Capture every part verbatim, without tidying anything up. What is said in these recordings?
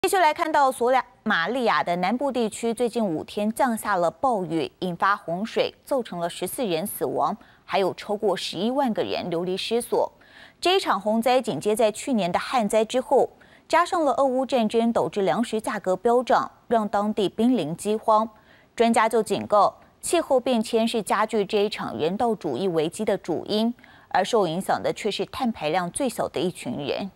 继续来看到索马利亚的南部地区，最近五天降下了暴雨，引发洪水，造成了十四人死亡，还有超过十一万个人流离失所。这一场洪灾紧接在去年的旱灾之后，加上了俄乌战争，导致粮食价格飙涨，让当地濒临饥荒。专家就警告，气候变迁是加剧这一场人道主义危机的主因，而受影响的却是碳排量最小的一群人。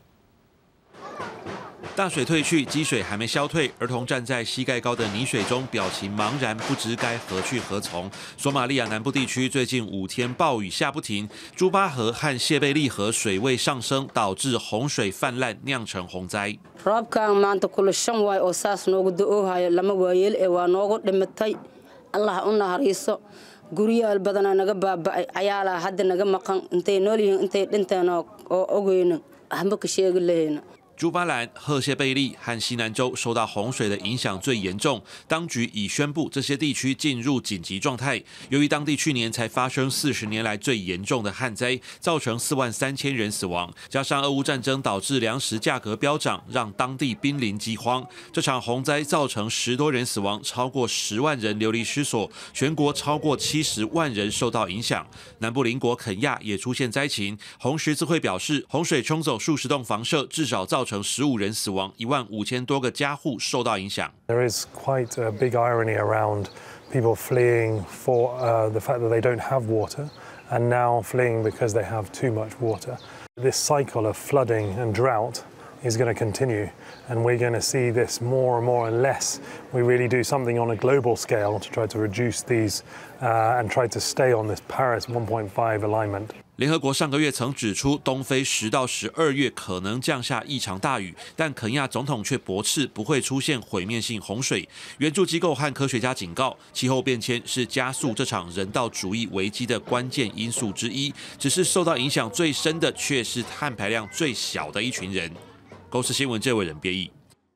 大水退去，积水还没消退，儿童站在膝盖高的泥水中，表情茫然，不知该何去何从。索马利亚南部地区最近五天暴雨下不停，朱巴河和谢贝利河水位上升，导致洪水泛滥，酿成洪灾。 roobkan maanta kula shan waay oo saas noogu da'oohaya lama waayeel ee waa noogu dhimatay allah u nahariiso guryaal badanaa naga baaba'ay cayaalaa hadda naga maqan intay nool yihiin intay dhinteen oo ogeynin waxba ka sheegi lahayna 朱巴兰、赫谢贝利和西南州受到洪水的影响最严重，当局已宣布这些地区进入紧急状态。由于当地去年才发生四十年来最严重的旱灾，造成四万三千人死亡，加上俄乌战争导致粮食价格飙涨，让当地濒临饥荒。这场洪灾造成十多人死亡，超过十万人流离失所，全国超过七十万人受到影响。南部邻国肯亚也出现灾情，红十字会表示，洪水冲走数十栋房舍，至少造 造成十五人死亡，一万五千多个家户受到影响。 There is quite a big irony around people fleeing for uh, the fact that they don't have water, and now fleeing because they have too much water. This cycle of flooding and drought is going to continue, and we're going to see this more and more unless we really do something on a global scale to try to reduce these uh, and try to stay on this Paris one point five alignment. 联合国上个月曾指出，东非十到十二月可能降下异常大雨，但肯亚总统却驳斥不会出现毁灭性洪水。援助机构和科学家警告，气候变迁是加速这场人道主义危机的关键因素之一。只是受到影响最深的却是碳排量最小的一群人。公视新闻这位人编译。